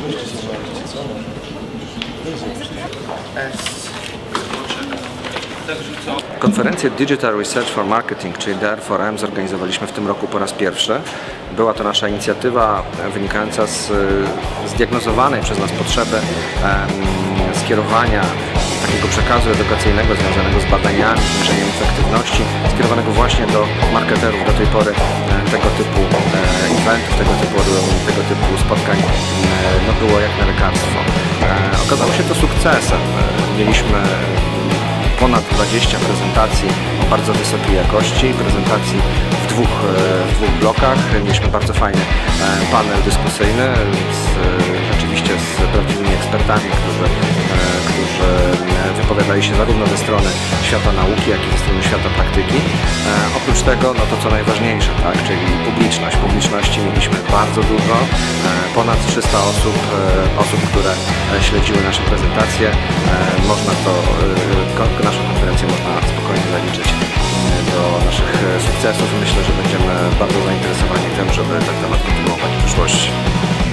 Konferencję Digital Research for Marketing, czyli DR4M, zorganizowaliśmy w tym roku po raz pierwszy. Była to nasza inicjatywa wynikająca z zdiagnozowanej przez nas potrzeby skierowania takiego przekazu edukacyjnego związanego z badaniami, zwiększeniem efektywności, skierowanego właśnie do marketerów. Do tej pory tego typu eventów, tego typu spotkań było jak na lekarstwo. Okazało się to sukcesem. Mieliśmy ponad 20 prezentacji o bardzo wysokiej jakości, prezentacji w dwóch blokach. Mieliśmy bardzo fajny panel dyskusyjny rzeczywiście z prawdziwymi ekspertami, którzy wypowiadali się zarówno ze strony świata nauki, jak i ze strony świata praktyki. Oprócz tego, no to co najważniejsze, tak, czyli publiczność. Publiczności mieliśmy bardzo dużo, ponad 300 osób, które śledziły nasze prezentacje. Można naszą konferencję można spokojnie zaliczyć do naszych sukcesów. Myślę, że będziemy bardzo zainteresowani tym, żeby ten temat kontynuować w przyszłości.